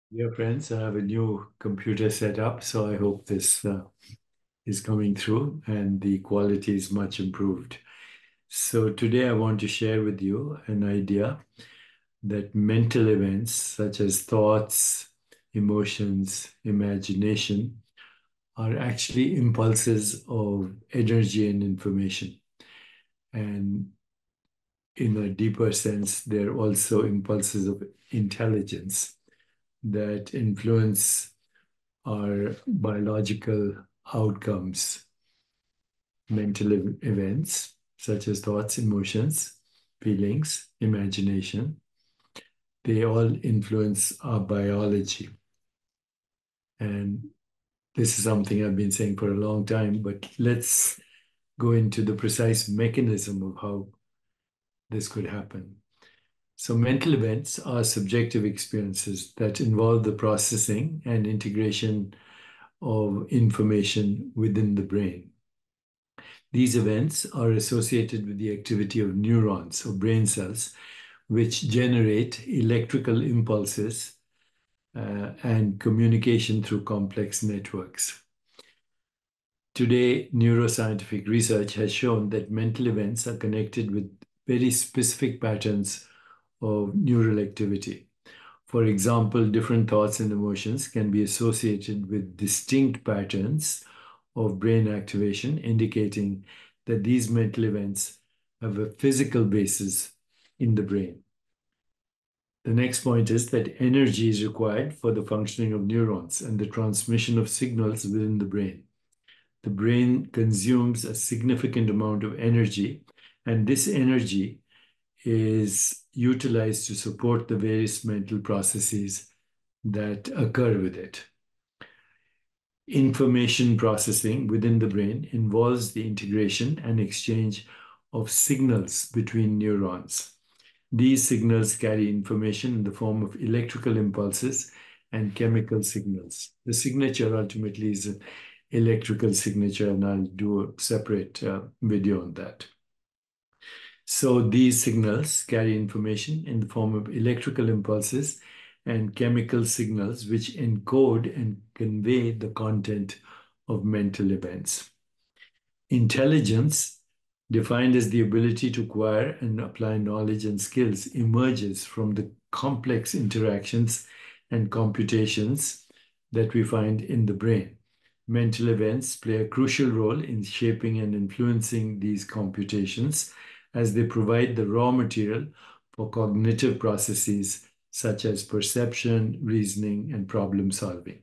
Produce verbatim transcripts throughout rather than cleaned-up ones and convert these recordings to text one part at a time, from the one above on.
Dear friends, I have a new computer set up, so I hope this uh, is coming through and the quality is much improved. So, today I want to share with you an idea that mental events such as thoughts, emotions, imagination are actually impulses of energy and information. And in a deeper sense, they're also impulses of intelligence that influence are biological outcomes, mental ev- events such as thoughts, emotions, feelings, imagination. They all influence our biology. And this is something I've been saying for a long time, but let's go into the precise mechanism of how this could happen. So, mental events are subjective experiences that involve the processing and integration of information within the brain. These events are associated with the activity of neurons or brain cells, which generate electrical impulses uh, and communication through complex networks. Today, neuroscientific research has shown that mental events are connected with very specific patterns of neural activity. For example, different thoughts and emotions can be associated with distinct patterns of brain activation, indicating that these mental events have a physical basis in the brain. The next point is that energy is required for the functioning of neurons and the transmission of signals within the brain. The brain consumes a significant amount of energy, and this energy is utilized to support the various mental processes that occur with it. Information processing within the brain involves the integration and exchange of signals between neurons. These signals carry information in the form of electrical impulses and chemical signals. The signature ultimately is an electrical signature, and I'll do a separate uh, video on that. So these signals carry information in the form of electrical impulses and chemical signals, which encode and convey the content of mental events. Intelligence, defined as the ability to acquire and apply knowledge and skills, emerges from the complex interactions and computations that we find in the brain. Mental events play a crucial role in shaping and influencing these computations as they provide the raw material for cognitive processes such as perception, reasoning, and problem solving.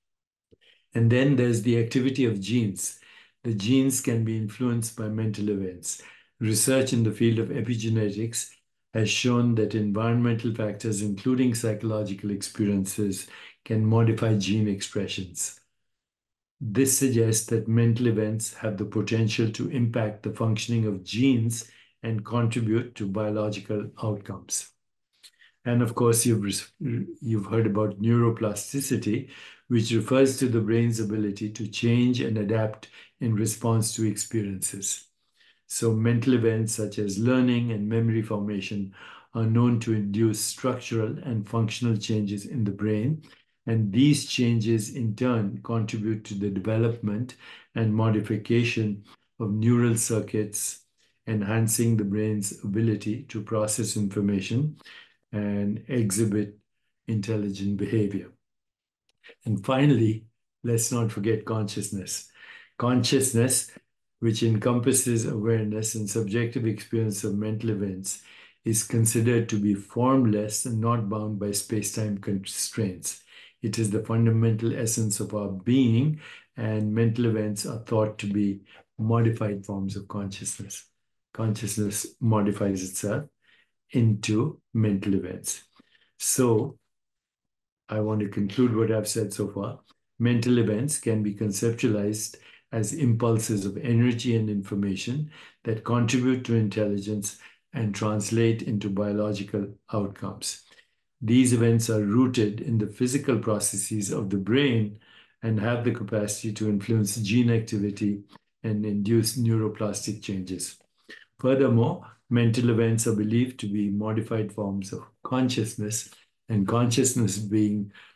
And then there's the activity of genes. The genes can be influenced by mental events. Research in the field of epigenetics has shown that environmental factors, including psychological experiences, can modify gene expressions. This suggests that mental events have the potential to impact the functioning of genes and contribute to biological outcomes. And of course, you've, you've heard about neuroplasticity, which refers to the brain's ability to change and adapt in response to experiences. So, mental events such as learning and memory formation are known to induce structural and functional changes in the brain. And these changes, in turn, contribute to the development and modification of neural circuits, enhancing the brain's ability to process information and exhibit intelligent behavior. And finally, let's not forget consciousness. Consciousness, which encompasses awareness and subjective experience of mental events, is considered to be formless and not bound by space-time constraints. It is the fundamental essence of our being, and mental events are thought to be modified forms of consciousness. Consciousness modifies itself into mental events. So, I want to conclude what I've said so far. Mental events can be conceptualized as impulses of energy and information that contribute to intelligence and translate into biological outcomes. These events are rooted in the physical processes of the brain and have the capacity to influence gene activity and induce neuroplastic changes. Furthermore, mental events are believed to be modified forms of consciousness, and consciousness being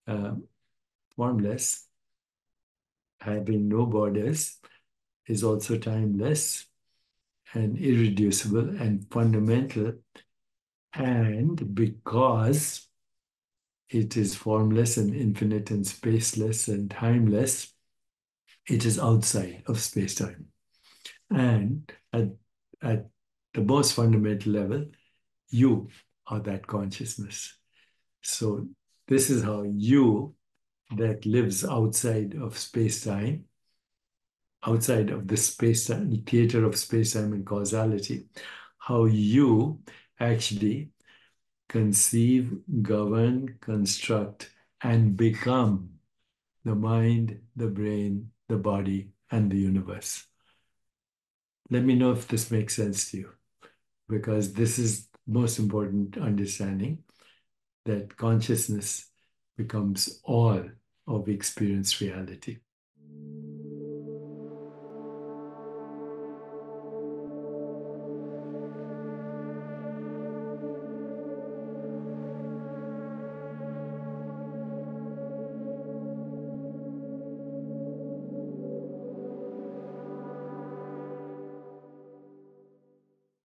Um, Formless, having no borders, is also timeless and irreducible and fundamental. And because it is formless and infinite and spaceless and timeless, it is outside of space time. And at, at the most fundamental level, you are that consciousness. So, this is how you, that lives outside of space time, outside of the space time, theater of space time and causality, how you actually conceive, govern, construct, and become the mind, the brain, the body, and the universe. Let me know if this makes sense to you, because this is most important understanding, that consciousness becomes all of experienced reality.